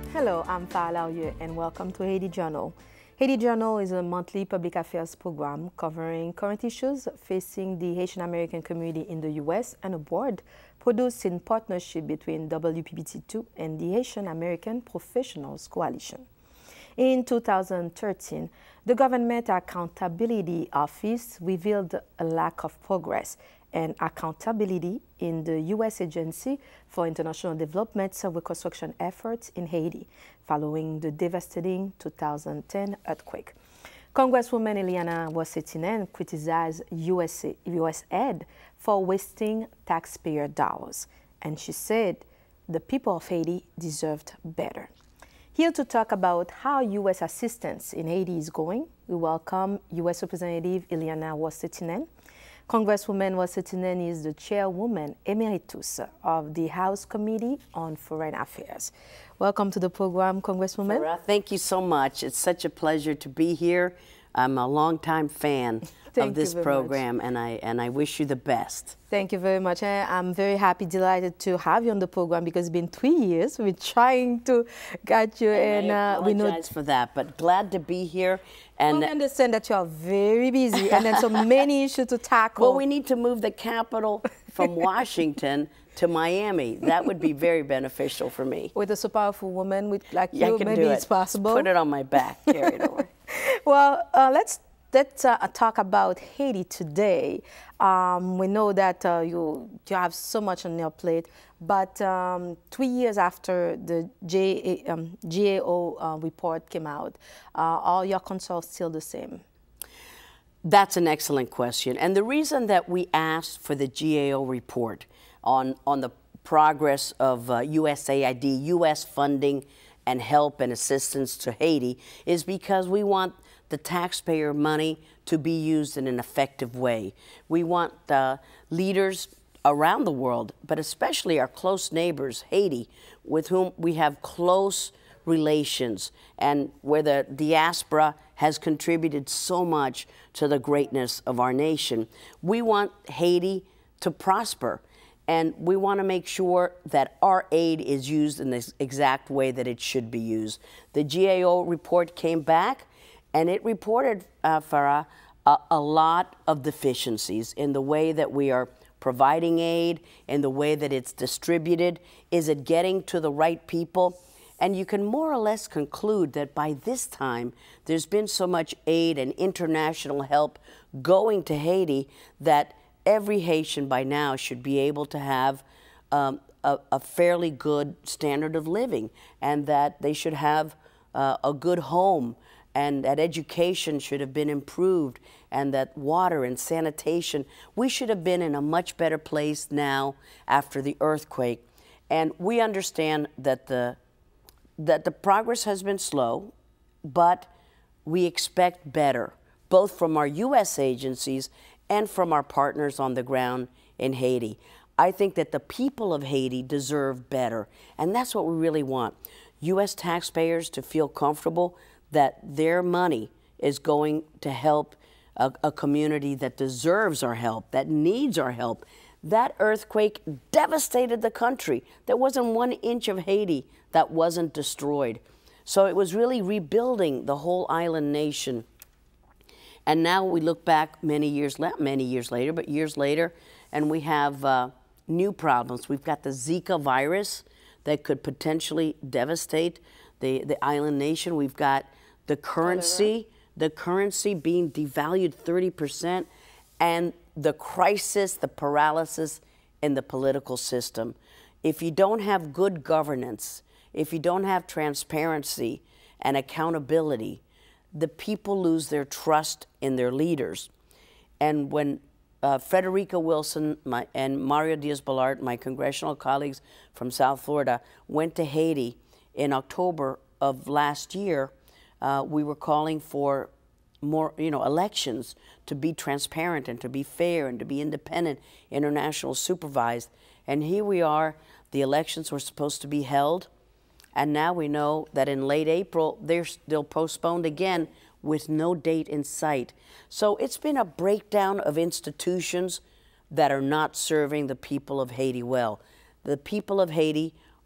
Hello, I'm Farah Laurier, and welcome to Haiti Journal. Haiti Journal is a monthly public affairs program covering current issues facing the Haitian American community in the U.S. and abroad, produced in partnership between WPBT2 and the Haitian American Professionals Coalition. In 2013, the Government Accountability Office revealed a lack of progress and accountability in the U.S. Agency for International Development's reconstruction efforts in Haiti following the devastating 2010 earthquake. Congresswoman Ileana Ros-Lehtinen criticized USAID for wasting taxpayer dollars, and she said the people of Haiti deserved better. Here to talk about how U.S. assistance in Haiti is going, we welcome U.S. Representative Ileana Ros-Lehtinen. Congresswoman Ros-Lehtinen is the chairwoman emeritus of the House Committee on Foreign Affairs. Welcome to the program, Congresswoman. Farah, thank you so much. It's such a pleasure to be here. I'm a longtime fan of this program, and I wish you the best. Thank you very much. I'm very happy, delighted to have you on the program because it's been 3 years. We're trying to get you, and I apologize for that, but glad to be here. And I understand that you are very busy and then so many issues to tackle. Well, we need to move the capital from Washington to Miami. That would be very beneficial for me. With a so powerful woman like you, maybe it's possible. Put it on my back, carry it over. Well, let's talk about Haiti today. We know that you have so much on your plate, but 3 years after the GAO report came out, are your concerns still the same? That's an excellent question. And the reason that we asked for the GAO report on the progress of USAID, U.S. funding and help and assistance to Haiti is because we want the taxpayer money to be used in an effective way. We want leaders around the world, but especially our close neighbors, Haiti, with whom we have close relations and where the diaspora has contributed so much to the greatness of our nation. We want Haiti to prosper, and we want to make sure that our aid is used in the exact way that it should be used. The GAO report came back, and it reported, Farah, a lot of deficiencies in the way that we are providing aid, in the way that it's distributed. Is it getting to the right people? And you can more or less conclude that by this time, there's been so much aid and international help going to Haiti that every Haitian by now should be able to have a fairly good standard of living, and that they should have a good home, and that education should have been improved, and that water and sanitation, we should have been in a much better place now after the earthquake. And we understand that the progress has been slow, but we expect better, both from our U.S. agencies and from our partners on the ground in Haiti. I think that the people of Haiti deserve better, and that's what we really want. U.S. taxpayers to feel comfortable that their money is going to help a community that deserves our help, that needs our help. That earthquake devastated the country. There wasn't 1 inch of Haiti that wasn't destroyed. So it was really rebuilding the whole island nation. And now we look back years later, and we have new problems. We've got the Zika virus that could potentially devastate the island nation. We've got the currency being devalued 30%, and the crisis, the paralysis in the political system. If you don't have good governance, if you don't have transparency and accountability, the people lose their trust in their leaders. And when Frederica Wilson and Mario Diaz-Balart, my congressional colleagues from South Florida, went to Haiti in October of last year, we were calling for more, elections to be transparent and to be fair and to be independent, international supervised. And here we are, the elections were supposed to be held, and now we know that in late April, they'll postponed again with no date in sight. So it's been a breakdown of institutions that are not serving the people of Haiti well. The people of Haiti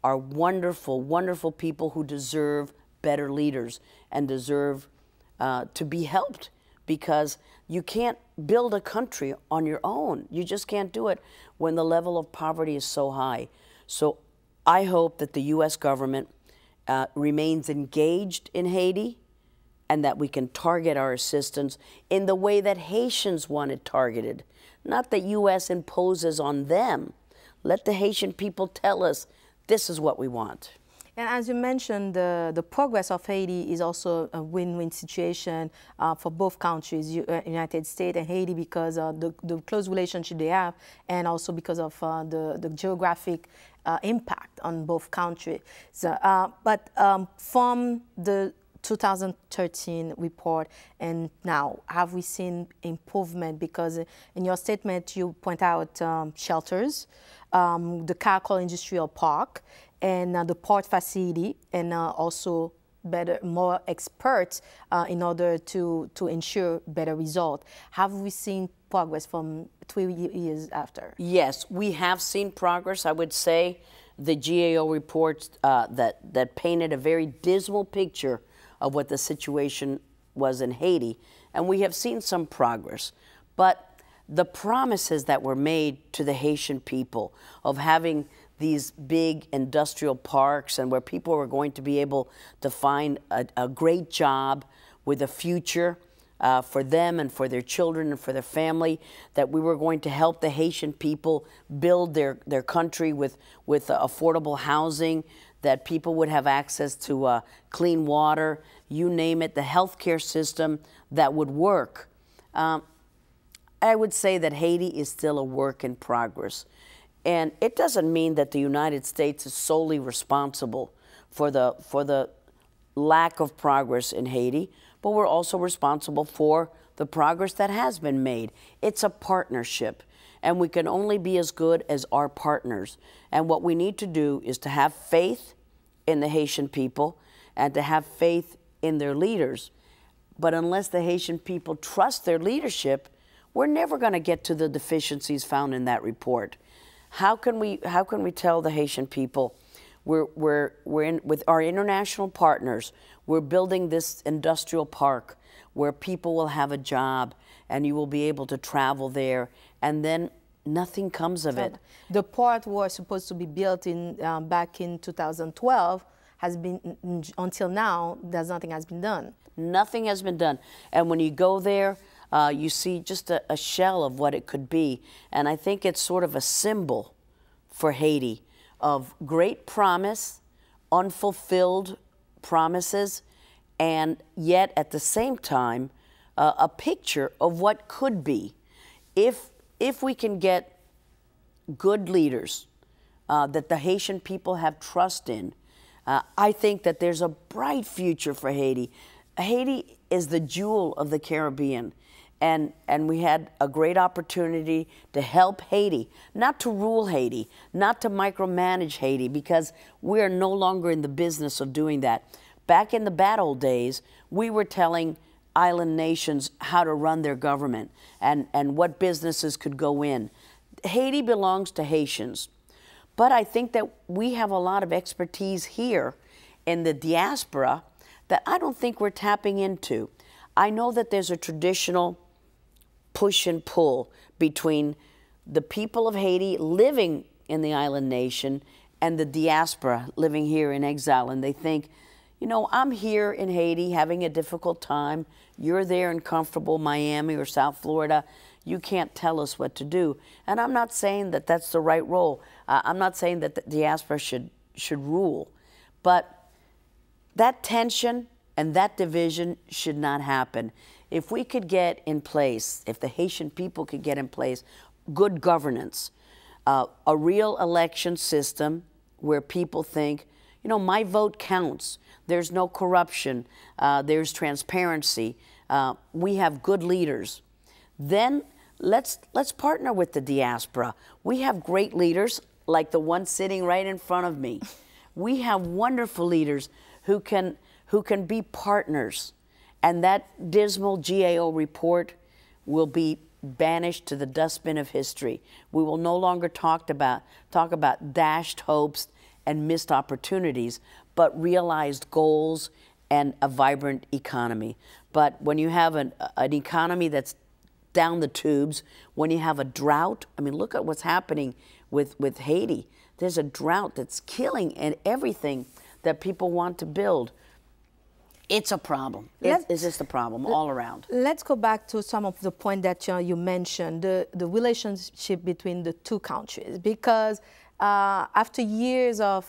are wonderful, wonderful people who deserve better leaders and deserve to be helped, because you can't build a country on your own. You just can't do it when the level of poverty is so high. So I hope that the U.S. government remains engaged in Haiti, and that we can target our assistance in the way that Haitians want it targeted. Not that U.S. imposes on them. Let the Haitian people tell us, this is what we want. And as you mentioned, the progress of Haiti is also a win-win situation for both countries, United States and Haiti, because the close relationship they have, and also because of the geographic impact on both countries. So, but from the 2013 report and now, have we seen improvement? Because in your statement you point out shelters, the Caracol Industrial Park, and the port facility, and also more experts in order to ensure better result. Have we seen progress from 3 years after? Yes, we have seen progress. I would say the GAO reports that painted a very dismal picture of what the situation was in Haiti, and we have seen some progress. But the promises that were made to the Haitian people of having these big industrial parks and where people were going to be able to find a great job with a future for them and for their children and for their family, that we were going to help the Haitian people build their country with affordable housing, that people would have access to clean water, you name it, the healthcare system that would work. I would say that Haiti is still a work in progress. And it doesn't mean that the United States is solely responsible for the lack of progress in Haiti, but we're also responsible for the progress that has been made. It's a partnership, and we can only be as good as our partners. And what we need to do is to have faith in the Haitian people and to have faith in their leaders. But unless the Haitian people trust their leadership, we're never going to get to the deficiencies found in that report. How can we tell the Haitian people we're in with our international partners, we're building this industrial park where people will have a job and you will be able to travel there, and then nothing comes of it. The port was supposed to be built in back in 2012, has been, until now, nothing has been done. Nothing has been done. And when you go there, you see just a shell of what it could be. And I think it's sort of a symbol for Haiti of great promise, unfulfilled promises, and yet at the same time, a picture of what could be. If we can get good leaders that the Haitian people have trust in, I think that there's a bright future for Haiti. Haiti is the jewel of the Caribbean. And we had a great opportunity to help Haiti, not to rule Haiti, not to micromanage Haiti, because we are no longer in the business of doing that. Back in the bad old days, we were telling island nations how to run their government and what businesses could go in. Haiti belongs to Haitians. But I think that we have a lot of expertise here in the diaspora that I don't think we're tapping into. I know that there's a traditional push and pull between the people of Haiti living in the island nation and the diaspora living here in exile. And they think, you know, I'm here in Haiti having a difficult time. You're there in comfortable Miami or South Florida. You can't tell us what to do. And I'm not saying that that's the right role. I'm not saying that the diaspora should rule. But that tension and that division should not happen. If we could get in place, if the Haitian people could get in place, good governance, a real election system where people think, you know, my vote counts. There's no corruption. There's transparency. We have good leaders. Then let's partner with the diaspora. We have great leaders like the one sitting right in front of me. We have wonderful leaders who can be partners. And that dismal GAO report will be banished to the dustbin of history. We will no longer talk about dashed hopes and missed opportunities, but realized goals and a vibrant economy. But when you have an economy that's down the tubes, when you have a drought, I mean, look at what's happening with Haiti. There's a drought that's killing and everything that people want to build. It's a problem. It's just a problem all around. Let's go back to some of the points that you mentioned, the relationship between the two countries, because after years of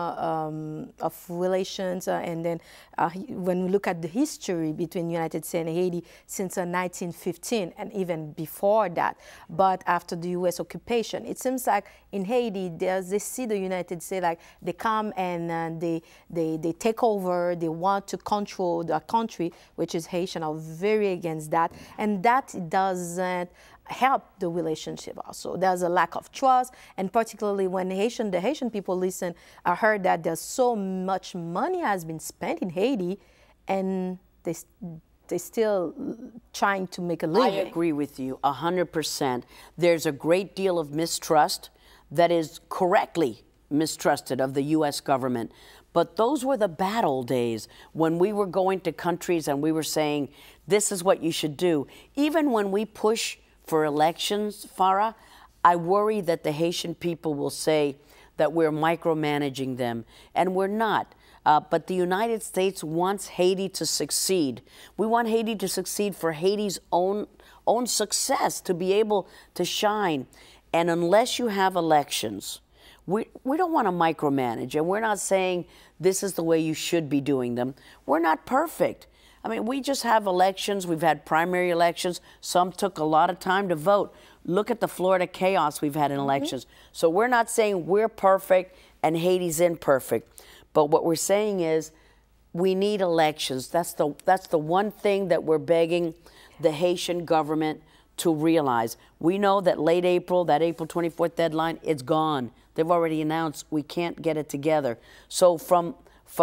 relations, and then when we look at the history between the United States and Haiti since 1915 and even before that, but after the U.S. occupation, it seems like in Haiti they see the United States like they come and they take over, they want to control the country, which is Haitian are very against that, and that doesn't help the relationship also. There's a lack of trust, and particularly when the Haitian people listen, I heard that there's so much money has been spent in Haiti, and they still trying to make a living. I agree with you 100%. There's a great deal of mistrust that is correctly mistrusted of the U.S. government. But those were the bad old days when we were going to countries and we were saying, this is what you should do. Even when we push for elections, Farah, I worry that the Haitian people will say that we're micromanaging them, and we're not. But the United States wants Haiti to succeed. We want Haiti to succeed for Haiti's own success, to be able to shine. And unless you have elections, we don't want to micromanage, and we're not saying this is the way you should be doing them. We're not perfect. I mean, we just have elections. We've had primary elections. Some took a lot of time to vote. Look at the Florida chaos we've had in elections. So we're not saying we're perfect and Haiti's imperfect. But what we're saying is we need elections. That's the one thing that we're begging the Haitian government to realize. We know that late April, that April 24th deadline, it's gone. They've already announced we can't get it together. So from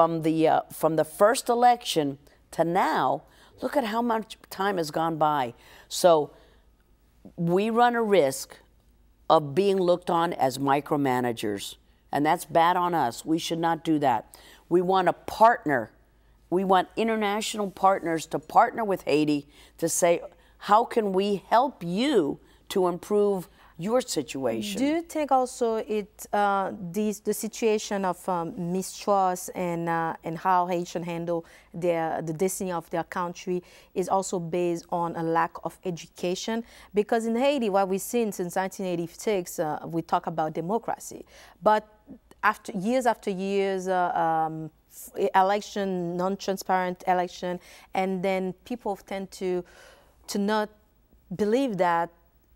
the first election to now, look at how much time has gone by. So we run a risk of being looked on as micromanagers, and that's bad on us. We should not do that. We want to partner. We want international partners to partner with Haiti to say, how can we help you to improve your situation? Do you think also the situation of mistrust and how Haitians handle the destiny of their country is also based on a lack of education? Because in Haiti, what we've seen since 1986, we talk about democracy, but years after years, election, non-transparent election, and then people tend to not believe that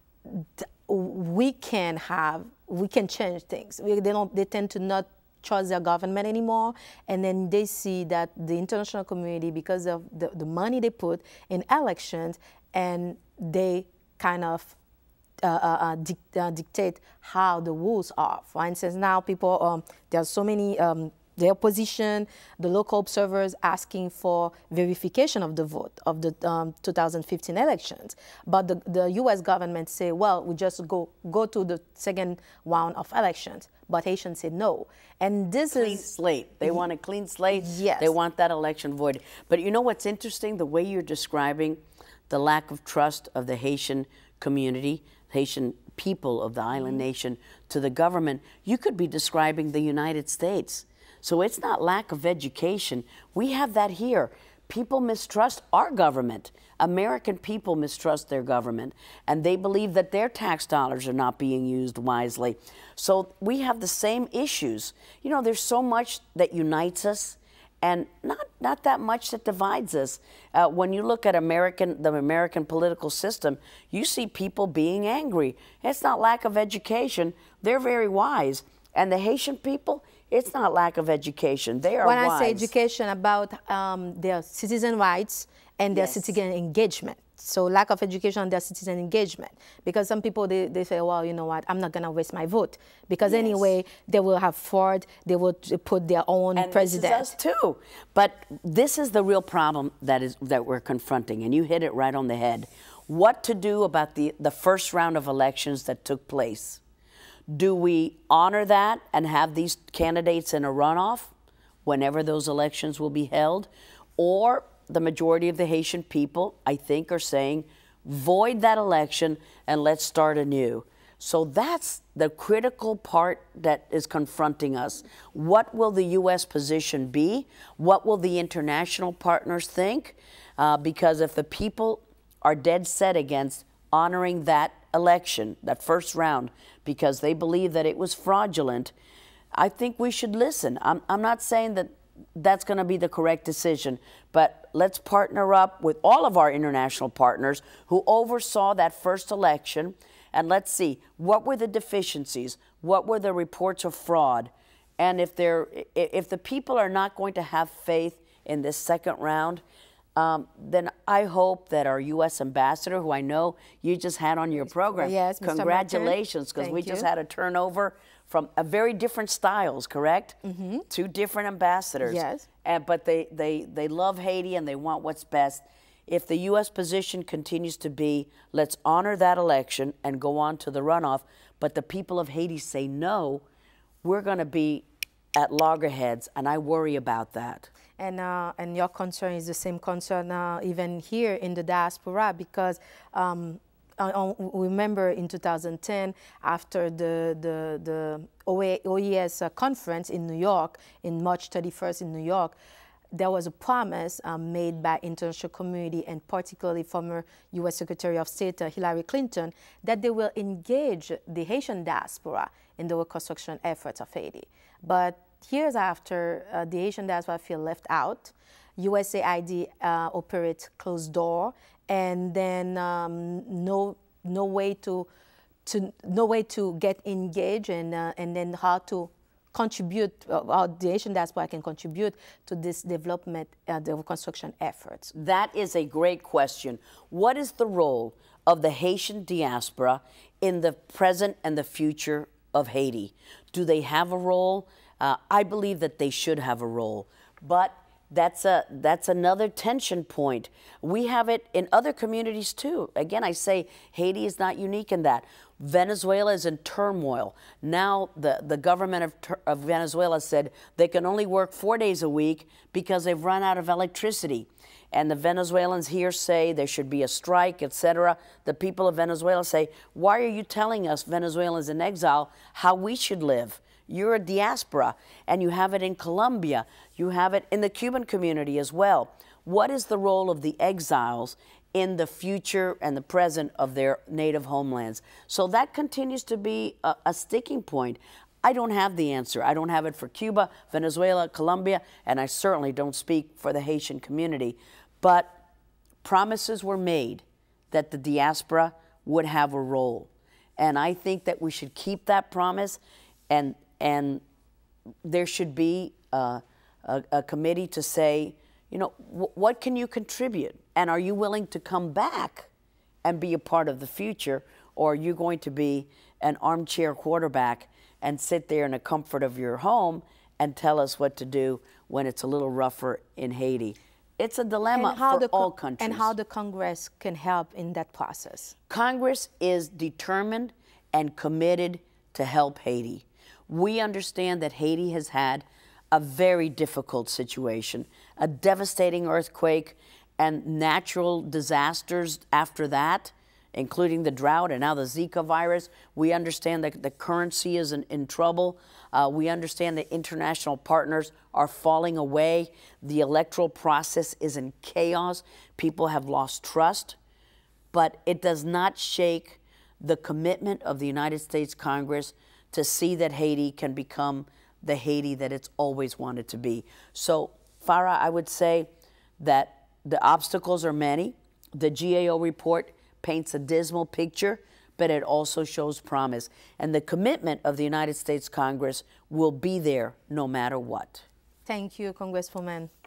we can change things. They tend to not trust their government anymore, and then they see that the international community, because of the money they put in elections, and they kind of dictate how the rules are. For instance, now people, there are so many, the opposition, the local observers asking for verification of the vote of the 2015 elections. But the U.S. government say, well, we just go to the second round of elections. But Haitians say no. And this clean slate. They want a clean slate. Yes. They want that election voided. But you know what's interesting? The way you're describing the lack of trust of the Haitian community, Haitian people of the island nation to the government, you could be describing the United States. So it's not lack of education. We have that here. People mistrust our government. American people mistrust their government, and they believe that their tax dollars are not being used wisely. So we have the same issues. You know, there's so much that unites us and not that much that divides us. When you look at the American political system, you see people being angry. It's not lack of education. They're very wise. And the Haitian people, it's not lack of education. They are wise. When I say education, about their citizen rights and their citizen engagement. So lack of education and their citizen engagement. Because some people, they say, well, you know what, I'm not going to waste my vote. Because anyway, they will have fraud, they will put their own president. And this is us too. But this is the real problem that we're confronting, and you hit it right on the head. What to do about the first round of elections that took place? Do we honor that and have these candidates in a runoff whenever those elections will be held? Or the majority of the Haitian people, I think, are saying, void that election and let's start anew. So that's the critical part that is confronting us. What will the U.S. position be? What will the international partners think? Because if the people are dead set against honoring that election, that first round, because they believe that it was fraudulent, I think we should listen. I'm not saying that that's going to be the correct decision, but let's partner up with all of our international partners who oversaw that first election, and let's see, what were the deficiencies? What were the reports of fraud? And if the people are not going to have faith in this second round, then I hope that our U.S. ambassador, who I know you just had on your program, yes, Mr. congratulations, because we just had a turnover from a very different styles, correct? Mm-hmm. Two different ambassadors. Yes. But they love Haiti and they want what's best. If the U.S. position continues to be, let's honor that election and go on to the runoff, but the people of Haiti say no, we're going to be at loggerheads, and I worry about that. And your concern is the same concern even here in the diaspora, because remember in 2010, after the OES conference in New York, in March 31st in New York, there was a promise made by international community and particularly former U.S. Secretary of State Hillary Clinton that they will engage the Haitian diaspora in the reconstruction efforts of Haiti. But years after, the Haitian diaspora feel left out. USAID operates closed door, and then no way to get engaged, and then how to contribute, how the Haitian diaspora can contribute to this development, the reconstruction efforts. That is a great question. What is the role of the Haitian diaspora in the present and the future of Haiti? Do they have a role? I believe that they should have a role, but that's another tension point. We have it in other communities too. Again, I say Haiti is not unique in that. Venezuela is in turmoil. Now the government of Venezuela said they can only work 4 days a week because they've run out of electricity. And the Venezuelans here say there should be a strike, etc. The people of Venezuela say, why are you telling us, Venezuelans in exile, how we should live? You're a diaspora, and you have it in Colombia. You have it in the Cuban community as well. What is the role of the exiles in the future and the present of their native homelands? So that continues to be a sticking point. I don't have the answer. I don't have it for Cuba, Venezuela, Colombia, and I certainly don't speak for the Haitian community. But promises were made that the diaspora would have a role. And I think that we should keep that promise, and there should be a committee to say, you know, what can you contribute? And are you willing to come back and be a part of the future? Or are you going to be an armchair quarterback and sit there in the comfort of your home and tell us what to do when it's a little rougher in Haiti? It's a dilemma for all countries. And how the Congress can help in that process? Congress is determined and committed to help Haiti. We understand that Haiti has had a very difficult situation, a devastating earthquake and natural disasters after that, including the drought and now the Zika virus. We understand that the currency is in trouble. We understand that international partners are falling away. The electoral process is in chaos. People have lost trust. But it does not shake the commitment of the United States Congress to see that Haiti can become the Haiti that it's always wanted to be. So, Farah, I would say that the obstacles are many. The GAO report paints a dismal picture, but it also shows promise. And the commitment of the United States Congress will be there no matter what. Thank you, Congresswoman.